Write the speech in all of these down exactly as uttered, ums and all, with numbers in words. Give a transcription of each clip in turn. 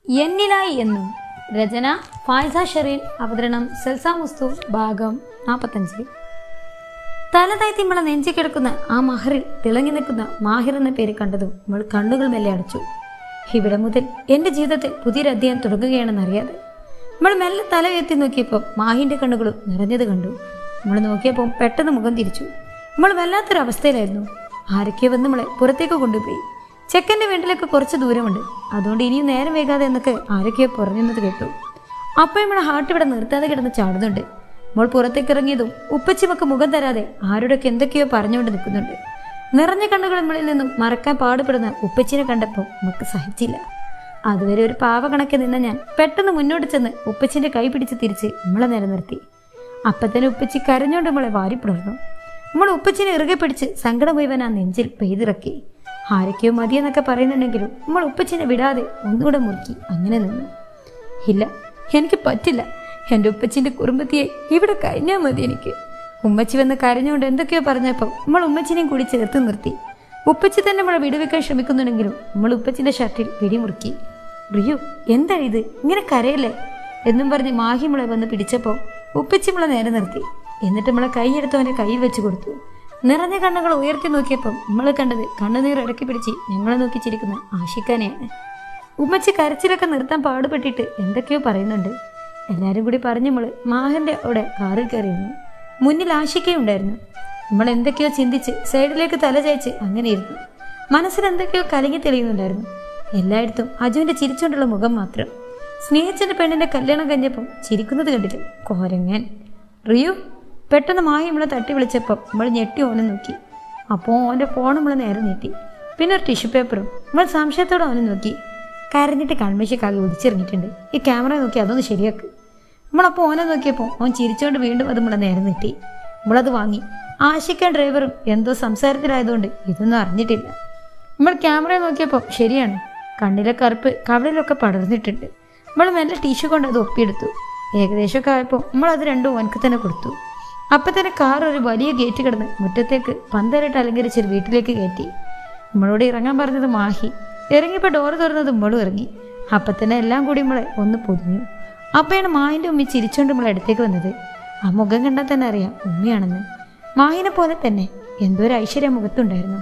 എന്നിലായി എന്നും. രചന ഫൈസ ഷറീൻ. അവതരണം സൽസാമുസ്തു. ഭാഗം നാൽപ്പത്തഞ്ച്. തലതായി നമ്മളെ നെഞ്ചി കിടക്കുന്ന ആ മഹറിൽ തിളങ്ങി നിൽക്കുന്ന മാഹിർ എന്ന പേര് കണ്ടതും നമ്മൾ കണ്ണുകൾ മെല്ലെ അടച്ചു. ഇവിടെ മുതൽ എൻ്റെ ജീവിതത്തിൽ പുതിയൊരു അധ്യായം തുടങ്ങുകയാണെന്നറിയാതെ നമ്മൾ മെല്ലെ തല ഉയർത്തി നോക്കിയപ്പോൾ മാഹിൻ്റെ കണ്ണുകളും നിറഞ്ഞത് കണ്ടു. നമ്മൾ നോക്കിയപ്പോൾ പെട്ടെന്ന് മുഖം തിരിച്ചു. നമ്മൾ വല്ലാത്തൊരു അവസ്ഥയിലായിരുന്നു. ആരൊക്കെയോ വന്ന് നമ്മളെ പുറത്തേക്ക് കൊണ്ടുപോയി. ചെക്കൻ്റെ വീട്ടിലേക്ക് കുറച്ച് ദൂരമുണ്ട്, അതുകൊണ്ട് ഇനിയും നേരം വൈകാതെ എന്നൊക്കെ ആരൊക്കെയോ പറഞ്ഞെന്നത് കേട്ടു. അപ്പോൾ നമ്മളെ ഹാർട്ട് ഇവിടെ നിർത്താതെ കിടന്ന് ചാടുന്നുണ്ട്. നമ്മൾ പുറത്തേക്ക് ഇറങ്ങിയതും ഉപ്പച്ചിമൊക്കെ മുഖം തരാതെ ആരോടൊക്കെ എന്തൊക്കെയോ പറഞ്ഞുകൊണ്ട് നിൽക്കുന്നുണ്ട്. നിറഞ്ഞ കണ്ണുകൾ നമ്മളിൽ നിന്നും മറക്കാൻ പാടുപെടുന്ന ഉപ്പച്ചിനെ കണ്ടപ്പോൾ നമുക്ക് സഹിച്ചില്ല. അതുവരെ ഒരു പാവ കണക്കെ നിന്ന ഞാൻ പെട്ടെന്ന് മുന്നോട്ട് ചെന്ന് ഉപ്പച്ചിൻ്റെ കൈ പിടിച്ച് തിരിച്ച് നമ്മളെ നിലനിർത്തി. അപ്പം തന്നെ ഉപ്പച്ചി കരഞ്ഞുകൊണ്ട് നമ്മളെ വാരിപ്പിളർന്നു. നമ്മൾ ഉപ്പച്ചിനെ ഇറുകെ പിടിച്ച് സങ്കടം മുഴുവൻ ആ നെഞ്ചിൽ പെയ്തിറക്കി. ആരൊക്കെയോ മതിയെന്നൊക്കെ പറയുന്നുണ്ടെങ്കിലും നമ്മൾ ഉപ്പച്ചിനെ വിടാതെ ഒന്നുകൂടെ മുറുക്കി അങ്ങനെ നിന്നു. ഇല്ല, എനിക്ക് പറ്റില്ല. എൻ്റെ ഉപ്പച്ചിൻ്റെ കുടുംബത്തിയെ ഇവിടെ കഴിഞ്ഞാൽ മതി എനിക്ക്. ഉമ്മച്ചി വന്ന് കരഞ്ഞുകൊണ്ട് എന്തൊക്കെയോ പറഞ്ഞപ്പോൾ നമ്മൾ ഉമ്മച്ചിനെയും കൂടി ചേർത്ത് നിർത്തി. ഉപ്പച്ചി തന്നെ നമ്മളെ വിടുവെക്കാൻ ശ്രമിക്കുന്നുണ്ടെങ്കിലും നമ്മൾ ഉപ്പച്ചിൻ്റെ ഷർട്ടിൽ പിടിമുറുക്കി. റിയു, എന്താ ഇത്, ഇങ്ങനെ കരയല്ലേ എന്നും പറഞ്ഞ് മാഹി നമ്മളെ വന്ന് പിടിച്ചപ്പോൾ ഉപ്പച്ചി നമ്മളെ നേരെ നിർത്തി. എന്നിട്ട് നമ്മളെ കൈയെടുത്ത് അവൻ്റെ കയ്യിൽ വെച്ച് കൊടുത്തു. നിറഞ്ഞ കണ്ണുകൾ ഉയർത്തി നോക്കിയപ്പം നമ്മൾ കണ്ടത് കണ്ണുനീർ ഇടക്കി പിടിച്ച് ഞങ്ങളെ നോക്കി ചിരിക്കുന്ന ആഷിക്കാനെയാണ്. ഉമ്മച്ചി കരച്ചിലൊക്കെ നിർത്താൻ പാടുപെട്ടിട്ട് എന്തൊക്കെയോ പറയുന്നുണ്ട്. എല്ലാവരും കൂടി പറഞ്ഞ് നമ്മൾ മാഹിൻ്റെ അവിടെ കാറിൽ കയറിയിരുന്നു. മുന്നിൽ ആഷിക്കയുണ്ടായിരുന്നു. നമ്മൾ എന്തൊക്കെയോ ചിന്തിച്ച് സൈഡിലേക്ക് തല ചായച്ച് അങ്ങനെ ഇരുന്നു. മനസ്സിൽ എന്തൊക്കെയോ കലങ്ങി തെളിയുന്നുണ്ടായിരുന്നു. എല്ലായിടത്തും അജുവിൻ്റെ ചിരിച്ചുകൊണ്ടുള്ള മുഖം മാത്രം. സ്നേഹിച്ചൻ്റെ പെണ്ണിൻ്റെ കല്യാണം കഴിഞ്ഞപ്പം ചിരിക്കുന്നത് കണ്ടിട്ട് കോരങ്ങൻ. റിയു, പെട്ടെന്ന് മായി നമ്മളെ തട്ടി വിളിച്ചപ്പം നമ്മൾ ഞെട്ടി ഓനെ നോക്കി. അപ്പോൾ ഓൻ്റെ ഫോൺ നമ്മൾ നേരെ നീട്ടി. പിന്നെ ഒരു ടിഷ്യൂ പേപ്പറും. നമ്മൾ സംശയത്തോടെ അവനെ നോക്കി. കരഞ്ഞിട്ട് കൺമേശക്കാകെ ഒടിച്ചിറങ്ങിയിട്ടുണ്ട്, ഈ ക്യാമറ നോക്കി അതൊന്ന് ശരിയാക്ക്. നമ്മളപ്പോൾ ഓനെ നോക്കിയപ്പോൾ ഓൻ ചിരിച്ചുകൊണ്ട് വീണ്ടും അത് നമ്മളെ നേരെ നീട്ടി. നമ്മളത് വാങ്ങി. ആശിക്കാൻ ഡ്രൈവറും എന്തോ സംസാരത്തിലായതുകൊണ്ട് ഇതൊന്നും അറിഞ്ഞിട്ടില്ല. നമ്മൾ ക്യാമറ നോക്കിയപ്പോൾ ശരിയാണ്, കണ്ണിലെ കറുപ്പ് കവളിലൊക്കെ പടർന്നിട്ടുണ്ട്. നമ്മൾ മെല്ലെ ടിഷ്യൂ കൊണ്ട് അത് ഒപ്പിയെടുത്തു. ഏകദേശമൊക്കെ ആയപ്പോൾ നമ്മളത് രണ്ടും ഓനക്ക് തന്നെ കൊടുത്തു. അപ്പം തന്നെ കാർ ഒരു വലിയ ഗേറ്റ് കിടന്ന് മുറ്റത്തേക്ക് പന്തലിട്ട് അലങ്കരിച്ചൊരു വീട്ടിലേക്ക് കയറ്റി. നമ്മളോട് ഇറങ്ങാൻ പറഞ്ഞത് മാഹി. ഇറങ്ങിയപ്പോൾ ഡോറ് തുറന്നത് നമ്മളും ഇറങ്ങി. അപ്പം തന്നെ എല്ലാം കൂടി നമ്മളെ ഒന്ന് പൊതിഞ്ഞു. അപ്പോഴാണ് മാഹിൻ്റെ ഉമ്മി ചിരിച്ചുകൊണ്ട് നമ്മളെ അടുത്തേക്ക് വന്നത്. ആ മുഖം കണ്ടാൽ തന്നെ അറിയാം ഉമ്മയാണെന്ന്. മാഹിനെ പോലെ തന്നെ എന്തോ ഒരു ഐശ്വര്യ മുഖത്തുണ്ടായിരുന്നു.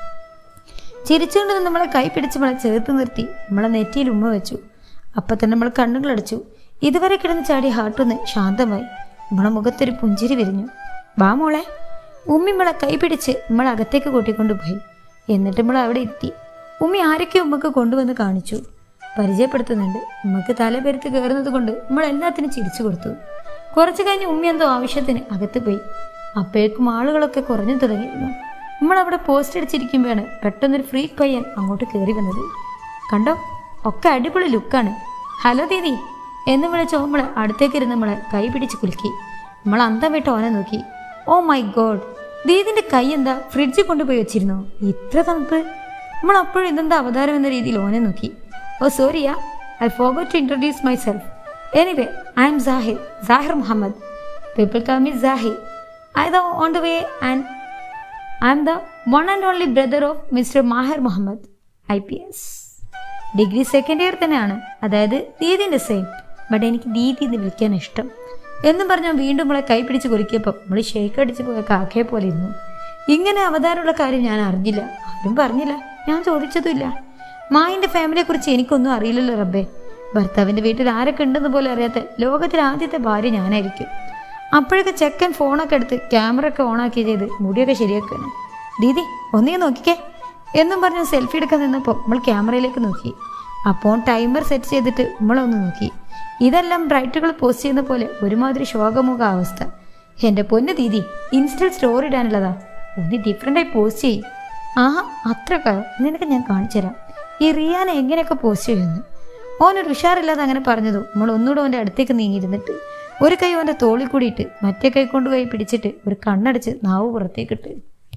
ചിരിച്ചുകൊണ്ട് നമ്മളെ കൈ പിടിച്ച് നമ്മളെ ചേർത്ത് നിർത്തി നമ്മളെ നെറ്റിയിൽ ഉമ്മ വെച്ചു. അപ്പം തന്നെ നമ്മൾ കണ്ണുകളടച്ചു. ഇതുവരെ കിടന്ന് ചാടിയ ഹാർട്ടൊന്ന് ശാന്തമായി. നമ്മളെ മുഖത്തൊരു പുഞ്ചിരി വിരിഞ്ഞു. വാ മോളെ. ഉമ്മി നമ്മളെ കൈ പിടിച്ച് നമ്മളെ അകത്തേക്ക് കൂട്ടിക്കൊണ്ടുപോയി. എന്നിട്ട് നമ്മൾ അവിടെ എത്തി. ഉമ്മി ആരൊക്കെ ഉമ്മക്ക് കൊണ്ടുവന്ന് കാണിച്ചു, പരിചയപ്പെടുത്തുന്നുണ്ട്. ഉമ്മക്ക് തല പെരുത്ത് കയറുന്നത് കൊണ്ട് നമ്മൾ എല്ലാത്തിനും ചിരിച്ചു കൊടുത്തു. കുറച്ച് കഴിഞ്ഞ് ഉമ്മി എന്തോ ആവശ്യത്തിന് അകത്ത് പോയി. അപ്പോഴേക്കും ആളുകളൊക്കെ കുറഞ്ഞു തുടങ്ങിയിരുന്നു. നമ്മളവിടെ പോസ്റ്റ് അടിച്ചിരിക്കുമ്പോഴാണ് പെട്ടെന്നൊരു ഫ്രീ പയ്യൻ അങ്ങോട്ട് കയറി വന്നത്. കണ്ടോ, ഒക്കെ അടിപൊളി ലുക്കാണ്. ഹലോ ദീദി എന്ന് വിളിച്ച നമ്മളെ അടുത്തേക്ക് ഇരുന്ന് നമ്മളെ കൈ പിടിച്ച് കുലുക്കി. നമ്മൾ അന്തം വിട്ട് ഓനെ നോക്കി. ഓ മൈ ഗോഡ്, ദീദിൻ്റെ കൈ എന്താ ഫ്രിഡ്ജിൽ കൊണ്ടുപോയി വെച്ചിരുന്നോ, ഇത്ര തണുപ്പ്. നമ്മൾ അപ്പോഴും ഇതെന്താ അവതാരം എന്ന രീതിയിൽ ഓനെ നോക്കി. ഓ സോറിയാ, I forgot to introduce myself. Anyway, I am Sahir, Sahir Muhammad. People call me Sahir. I the on the way and I am the one and only brother of mister Mahir Muhammad, I P S. Degree second year തന്നെയാണ്, അതായത് ദീദിൻ്റെ same. But എനിക്ക് ദീദി എന്ന് വിളിക്കാൻ ഇഷ്ടം എന്നും പറഞ്ഞാൽ വീണ്ടും നമ്മളെ കൈ പിടിച്ച് കുലുക്കിയപ്പോൾ നമ്മൾ ഷേക്ക് അടിച്ച് പോയ കാക്കയെ പോലെ ഇരുന്നു. ഇങ്ങനെ അവതാരമുള്ള കാര്യം ഞാൻ അറിഞ്ഞില്ല, ആരും പറഞ്ഞില്ല, ഞാൻ ചോദിച്ചതുമില്ല. മായിൻ്റെ ഫാമിലിയെക്കുറിച്ച് എനിക്കൊന്നും അറിയില്ലല്ലോ റബ്ബേ. ഭർത്താവിൻ്റെ വീട്ടിൽ ആരൊക്കെ ഉണ്ടെന്ന് പോലും അറിയാത്ത ലോകത്തിലെ ആദ്യത്തെ ഭാര്യ ഞാനായിരിക്കും. അപ്പോഴൊക്കെ ചെക്കൻ ഫോണൊക്കെ എടുത്ത് ക്യാമറ ഒക്കെ ഓണാക്കി ചെയ്ത് മുടിയൊക്കെ ശരിയാക്കുകയാണ്. ദീദി ഒന്നേ നോക്കിക്കേ എന്നും പറഞ്ഞ് സെൽഫി എടുക്കാൻ നിന്നപ്പോൾ നമ്മൾ ക്യാമറയിലേക്ക് നോക്കി. അപ്പോൾ ടൈമർ സെറ്റ് ചെയ്തിട്ട് നമ്മളൊന്ന് നോക്കി. ഇതെല്ലാം ബ്രൈറ്റുകൾ പോസ്റ്റ് ചെയ്യുന്ന പോലെ ഒരുമാതിരി ശോകമുഖ അവസ്ഥ. എൻ്റെ പൊന്ന് ദീദി, ഇൻസ്റ്റയിൽ സ്റ്റോറി ഇടാനുള്ളതാ, ഒന്ന് ഡിഫറെൻ്റായി പോസ്റ്റ് ചെയ്യും. ആഹാ, അത്രക്കാ, നിനക്ക് ഞാൻ കാണിച്ചു തരാം ഈ റിയാനെ എങ്ങനെയൊക്കെ പോസ്റ്റ് ചെയ്യുന്നു. ഓനൊരു ഉഷാറില്ലാതെ അങ്ങനെ പറഞ്ഞതും നമ്മൾ ഒന്നുകൂടെ ഓൻ്റെ അടുത്തേക്ക് നീങ്ങിയിരുന്നിട്ട് ഒരു കൈ ഓൻ്റെ തോളിൽ കൂടിയിട്ട് മറ്റേ കൈ കൊണ്ടുപോയി പിടിച്ചിട്ട് ഒരു കണ്ണടച്ച് നാവ് പുറത്തേക്കിട്ട്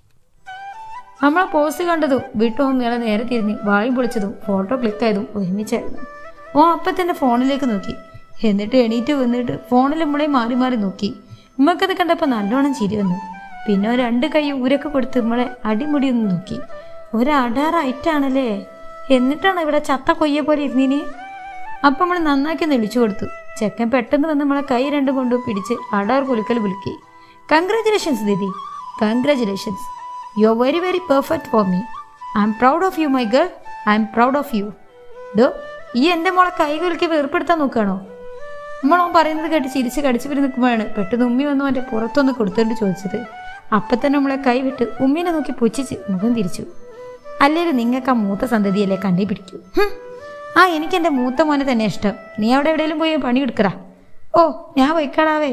നമ്മളെ പോസ്റ്റ് കണ്ടതും വിട്ടോ മേളെ നേരെ തിരിഞ്ഞ് വായും പൊളിച്ചതും ഫോട്ടോ ക്ലിക്കായതും ഒരുമിച്ചായിരുന്നു. ഓ അപ്പം തന്നെ ഫോണിലേക്ക് നോക്കി. എന്നിട്ട് എണീറ്റ് വന്നിട്ട് ഫോണിൽ നമ്മളെ മാറി മാറി നോക്കി. ഉമ്മക്കത് കണ്ടപ്പോൾ നല്ലോണം ചിരി വന്നു. പിന്നെ രണ്ട് കൈ ഊരൊക്കെ കൊടുത്ത് നമ്മളെ അടിമുടി ഒന്ന് നോക്കി. ഒരടാറായിട്ടാണല്ലേ, എന്നിട്ടാണ് ഇവിടെ ചത്ത കൊയ്യെ പോലെ ഇരുന്നീന്. അപ്പം നമ്മൾ നന്നാക്കി നെളിച്ചു കൊടുത്തു. ചെക്കൻ പെട്ടെന്ന് വന്ന് നമ്മളെ കൈ രണ്ടും കൊണ്ടു പിടിച്ച് അടാർ കുലുക്കൽ കുലുക്കി. Congratulations didi, congratulations. You are very very perfect for me. I am proud of you my girl, I am proud of you. ഡോ, ഈ എൻ്റെ മോളെ കൈ കുലുക്കി വേർപ്പെടുത്താൻ നോക്കുകയാണോ? നമ്മളോ പറയുന്നത് കേട്ട് ചിരിച്ച് കടിച്ചു പിരി നിൽക്കുമ്പോഴാണ് പെട്ടെന്ന് ഉമ്മി വന്നു അവൻ്റെ പുറത്തൊന്ന് കൊടുത്തുകൊണ്ട് ചോദിച്ചത്. അപ്പം തന്നെ നമ്മളെ കൈ വിട്ട് ഉമ്മീനെ നോക്കി പുച്ഛിച്ച് മുഖം തിരിച്ചു. അല്ലെങ്കിൽ നിങ്ങൾക്ക് ആ മൂത്ത സന്തതിയല്ലേ കണ്ടി പിടിക്കൂ. ആ എനിക്ക് എൻ്റെ മൂത്ത മോനെ തന്നെ ഇഷ്ടം. നീ അവിടെ എവിടെയെങ്കിലും പോയി പണി എടുക്കടാ. ഓ ഞാൻ പോയിക്കാടാവേ.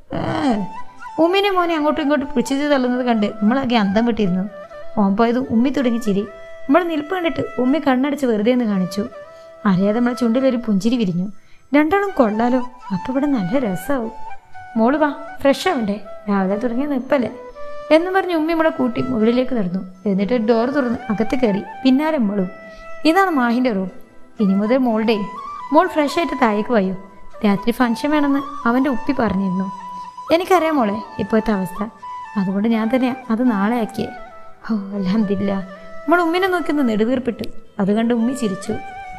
ഉമ്മീനെ മോനെ അങ്ങോട്ടും ഇങ്ങോട്ടും പിടിച്ചു തള്ളുന്നത് കണ്ട് നമ്മളൊക്കെ അന്തം വിട്ടിരുന്നു. ഓൻ പോയത് ഉമ്മി തുടങ്ങി ചിരി. നമ്മൾ നിൽപ്പ് കണ്ടിട്ട് ഉമ്മി കണ്ണടച്ച് വെറുതെ ഒന്ന് കാണിച്ചു. അറിയാതെ നമ്മളെ ചുണ്ടിലൊരു പുഞ്ചിരി വിരിഞ്ഞു. രണ്ടാളും കൊള്ളാലോ, അപ്പം ഇവിടെ നല്ല രസമാവും. മോള് വാ, ഫ്രഷ് ആവണ്ടേ, രാവിലെ തുടങ്ങിയ നിൽപ്പല്ലേ എന്ന് പറഞ്ഞ് ഉമ്മി നമ്മളെ കൂട്ടി മുകളിലേക്ക് നടന്നു. എന്നിട്ട് ഡോർ തുറന്ന് അകത്ത് കയറി. പിന്നാലെ മോളും. ഇതാണ് മാഹിൻ്റെ റൂം. ഇനി മുതൽ മോളുടെ മോൾ ഫ്രഷ് ആയിട്ട് താഴേക്ക് പോയോ. രാത്രി ഫംഗ്ഷൻ വേണമെന്ന് അവൻ്റെ ഉപ്പി പറഞ്ഞിരുന്നു. എനിക്കറിയാം മോളെ ഇപ്പോഴത്തെ അവസ്ഥ, അതുകൊണ്ട് ഞാൻ തന്നെ അത് നാളെ ആക്കിയേ. ഓ അൽഹംദുലില്ലാ. നമ്മൾ ഉമ്മിനെ നോക്കി ഒന്ന് നെടുവീർപ്പിട്ടു. അത് കണ്ട് ഉമ്മി ചിരിച്ചു.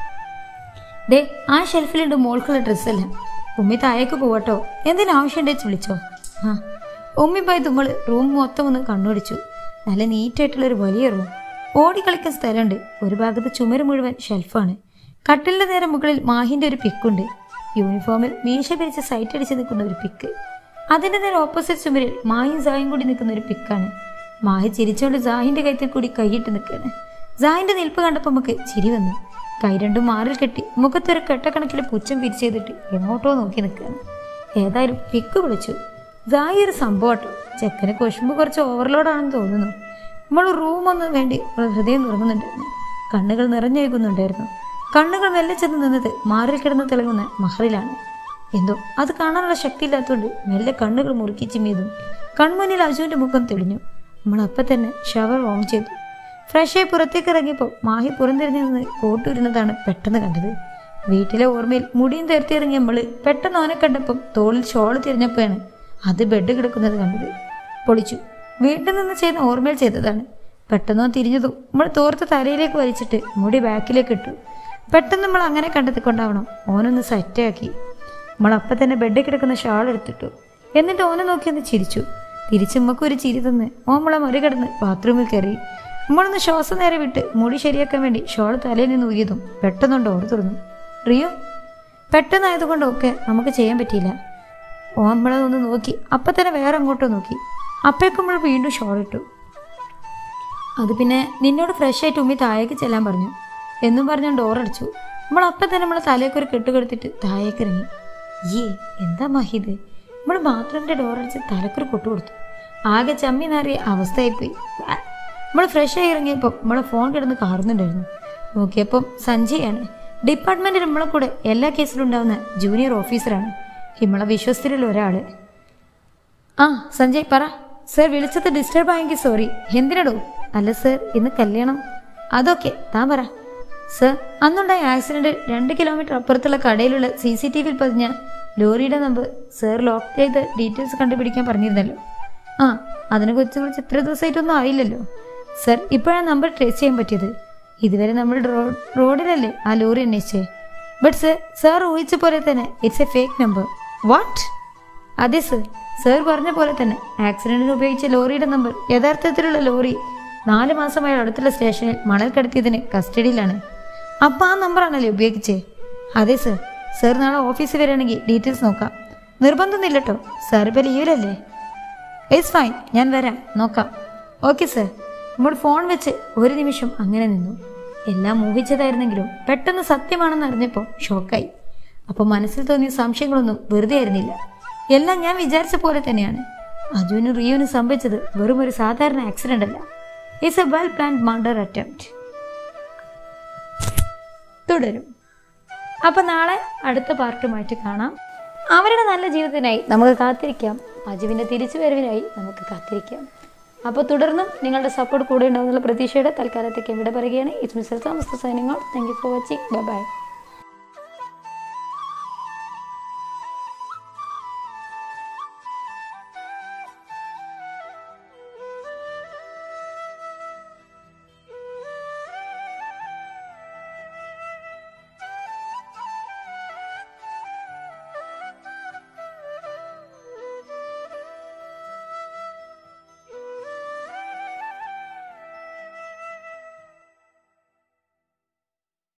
ദേ ആ ഷെൽഫിലുണ്ട് മോൾക്കുള്ള ഡ്രസ്സെല്ലാം. ഉമ്മി താഴേക്ക് പോവട്ടോ, എന്തിനും ആവശ്യമുണ്ടെന്ന് വിളിച്ചോ. ആ ഉമ്മി പോയി നമ്മൾ റൂം മൊത്തം ഒന്ന് കണ്ണുപിടിച്ചു. നല്ല നീറ്റായിട്ടുള്ളൊരു വലിയ റൂം. ഓടിക്കളിക്കാൻ സ്ഥലമുണ്ട്. ഒരു ഭാഗത്ത് ചുമര് മുഴുവൻ ഷെൽഫാണ്. കട്ടിലിൻ്റെ നേരെ മുകളിൽ മാഹിൻ്റെ ഒരു പിക്കുണ്ട്. യൂണിഫോമിൽ മീശ പിരിച്ച് സൈറ്റ് അടിച്ച് നിൽക്കുന്ന ഒരു പിക്ക്. അതിൻ്റെ നേരെ ഓപ്പോസിറ്റ് ചുമരിൽ മാഹിയും സായും കൂടി നിൽക്കുന്ന ഒരു പിക്കാണ്. മാഹി ചിരിച്ചുകൊണ്ട് സാഹിൻ്റെ കൈത്തിൽ കൂടി കൈയിട്ട് നിൽക്കുകയാണ്. സാഹിൻ്റെ നിൽപ്പ് കണ്ടപ്പോൾ നമുക്ക് ചിരി വന്നു. കൈ രണ്ടും മാറിൽ കെട്ടി മുഖത്തൊരു കെട്ടക്കണക്കിൽ പുച്ഛം പിരിച്ച് ചെയ്തിട്ട് എങ്ങോട്ടോ നോക്കി നിൽക്കുകയാണ്. ഏതായാലും പിക്ക് വിളിച്ചു. സായി ഒരു സംഭവട്ടോ. ചെക്കന് കൊശുമ്പ് കുറച്ച് ഓവർലോഡാണെന്ന് തോന്നുന്നു. നമ്മൾ റൂമൊന്നും വേണ്ടി ഹൃദയം തുറങ്ങുന്നുണ്ടായിരുന്നു. കണ്ണുകൾ നിറഞ്ഞൊഴുകുന്നുണ്ടായിരുന്നു. കണ്ണുകൾ മെല്ലെ ചെന്ന് നിന്നത് മാറിൽ കിടന്ന് തിളങ്ങുന്ന മഹറിലാണ്. എന്തോ അത് കാണാനുള്ള ശക്തി ഇല്ലാത്തതുകൊണ്ട് മെല്ലെ കണ്ണുകൾ മുറുക്കി ചിമ്മിയതും കൺമുന്നിൽ അജുവിൻ്റെ മുഖം തെളിഞ്ഞു. നമ്മളപ്പം തന്നെ ഷവർ ഓൺ ചെയ്തു. ഫ്രഷായി പുറത്തേക്ക് ഇറങ്ങിയപ്പോൾ മാഹി പുറംതിരിഞ്ഞു നിന്ന് കോട്ടൂരുന്നതാണ് പെട്ടെന്ന് കണ്ടത്. വീട്ടിലെ ഓർമ്മയിൽ മുടിയും തീർത്തിയിറങ്ങിയ നമ്മൾ പെട്ടെന്ന് ഓനെ കണ്ടപ്പം തോളിൽ ഷോള് തിരിഞ്ഞപ്പോഴാണ് അത് ബെഡ് കിടക്കുന്നത് കണ്ടത്. പൊളിച്ചു. വീട്ടിൽ നിന്ന് ചെയ്യുന്ന ഓർമ്മയിൽ ചെയ്തതാണ്. പെട്ടെന്നോ തിരിഞ്ഞതും നമ്മൾ തോർത്ത് തലയിലേക്ക് വലിച്ചിട്ട് മുടി ബാക്കിലേക്ക് ഇട്ടു. പെട്ടെന്ന് നമ്മൾ അങ്ങനെ കണ്ടെത്തി കൊണ്ടാവണം ഓനൊന്ന് സെറ്റാക്കി. നമ്മളപ്പം തന്നെ ബെഡിൽ കിടക്കുന്ന ഷാൾ എടുത്തിട്ടു. എന്നിട്ട് ഓനെ നോക്കി ഒന്ന് ചിരിച്ചു. തിരിച്ചുമ്മക്കൊരു ചിരി തന്ന് ഓൻ നമ്മളെ മറികടന്ന് ബാത്റൂമിൽ കയറി. നമ്മളൊന്ന് ശ്വാസം നേരെ വിട്ട് മുടി ശരിയാക്കാൻ വേണ്ടി ഷോൾ തലയിൽ നിന്ന് ഊരിയതും പെട്ടെന്ന് ഡോർ തുറന്നു. റിയോ പെട്ടെന്നായതുകൊണ്ടൊക്കെ നമുക്ക് ചെയ്യാൻ പറ്റിയില്ല. ഓൻ നമ്മളെ ഒന്ന് നോക്കി. അപ്പം തന്നെ വേറെ അങ്ങോട്ടോ നോക്കി. അപ്പോഴേക്കും നമ്മൾ വീണ്ടും ഷോൾ ഇട്ടു. അത് പിന്നെ നിന്നോട് ഫ്രഷ് ആയിട്ട് ഉമ്മി താഴേക്ക് ചെല്ലാൻ പറഞ്ഞു എന്നും പറഞ്ഞ് ഡോർ അടിച്ചു. നമ്മൾ അപ്പം തന്നെ നമ്മളെ തലയൊക്കെ കെട്ടുകെടുത്തിട്ട് താഴേക്ക് ഇറങ്ങി. ഏ എന്താ മഹിത്, നമ്മൾ ബാത്റൂമിൻ്റെ ഡോർ അടിച്ച് തലക്കൊരു കൊട്ടു കൊടുത്തു. ആകെ ചമ്മി നാറിയ അവസ്ഥയായിപ്പോയി. നമ്മൾ ഫ്രഷായി ഇറങ്ങിയപ്പോൾ നമ്മളെ ഫോൺ കിടന്ന് കാറുന്നുണ്ടായിരുന്നു. നോക്കിയപ്പം സഞ്ജയാണ്. ഡിപ്പാർട്ട്മെൻറ്റിൽ നമ്മളെ കൂടെ എല്ലാ കേസിലും ഉണ്ടാവുന്ന ജൂനിയർ ഓഫീസറാണ്. നമ്മളെ വിശ്വസ്തരിൽ ഒരാൾ. ആ സഞ്ജയ് പറ. സർ വിളിച്ചത് ഡിസ്റ്റർബ് ആയെങ്കിൽ സോറി. എന്തിനടോ? അല്ല സർ ഇന്ന് കല്യാണം. അതൊക്കെ താൻ പറ. സർ അന്നുണ്ടായ ആക്സിഡൻറ്റ് രണ്ട് കിലോമീറ്റർ അപ്പുറത്തുള്ള കടയിലുള്ള സി സി ടി വിയിൽ പതിഞ്ഞ ലോറിയുടെ നമ്പർ സർ ലോക്ക് ചെയ്ത് ഡീറ്റെയിൽസ് കണ്ടുപിടിക്കാൻ പറഞ്ഞിരുന്നല്ലോ. ആ അതിനെക്കുറിച്ച് കുറിച്ച് ഇത്ര ദിവസമായിട്ടൊന്നും ആയില്ലല്ലോ സർ. ഇപ്പോഴാണ് നമ്പർ ട്രേസ് ചെയ്യാൻ പറ്റിയത്. ഇതുവരെ നമ്മൾ റോഡ് റോഡിലല്ലേ ആ ലോറി അന്വേഷിച്ചേ. ബട്ട് സർ സാർ ഊഹിച്ച പോലെ തന്നെ it's a fake number. What? അതെ സർ. സർ പറഞ്ഞ പോലെ തന്നെ ആക്സിഡൻറ്റിന് ഉപയോഗിച്ച ലോറിയുടെ നമ്പർ യഥാർത്ഥത്തിലുള്ള ലോറി നാല് മാസമായ അടുത്തുള്ള സ്റ്റേഷനിൽ മണൽ കടത്തിയതിന് കസ്റ്റഡിയിലാണ്. അപ്പം ആ നമ്പറാണല്ലേ ഉപയോഗിച്ചേ? അതെ സർ. സർ നാളെ ഓഫീസിൽ വരികയാണെങ്കിൽ ഡീറ്റെയിൽസ് നോക്കാം. നിർബന്ധമൊന്നുമില്ല കേട്ടോ. സാർ ഇപ്പോൾ ലീവിലല്ലേ? ഇറ്റ്സ് ഫൈൻ, ഞാൻ വരാം, നോക്കാം. Okay sir. നമ്മൾ ഫോൺ വെച്ച് ഒരു നിമിഷം അങ്ങനെ നിന്നു. എല്ലാം മോഹിച്ചതായിരുന്നെങ്കിലും പെട്ടെന്ന് സത്യമാണെന്ന് അറിഞ്ഞപ്പോൾ ഷോക്കായി. അപ്പോൾ മനസ്സിൽ തോന്നിയ സംശയങ്ങളൊന്നും വെറുതെ ആയിരുന്നില്ല. എല്ലാം ഞാൻ വിചാരിച്ച പോലെ തന്നെയാണ്. അജുവിനും റിയുവിനും സംഭവിച്ചത് വെറും ഒരു സാധാരണ ആക്സിഡൻ്റ് അല്ല. It's a well planned murder attempt. തുടരും. അപ്പം നാളെ അടുത്ത പാർട്ടുമായിട്ട് കാണാം. അവരുടെ നല്ല ജീവിതത്തിനായി നമുക്ക് കാത്തിരിക്കാം. അജുവിൻ്റെ തിരിച്ചുവരവിനായി നമുക്ക് കാത്തിരിക്കാം. അപ്പോൾ തുടർന്നും നിങ്ങളുടെ സപ്പോർട്ട് കൂടെ ഉണ്ടാകുന്നുള്ള പ്രതീക്ഷയുടെ തൽക്കാലത്തേക്ക് ഇവിടെ പറയുകയാണ്. ഇറ്റ്സ് മീ സൽസാമുസ്തു signing out. Thank you for watching. Bye by.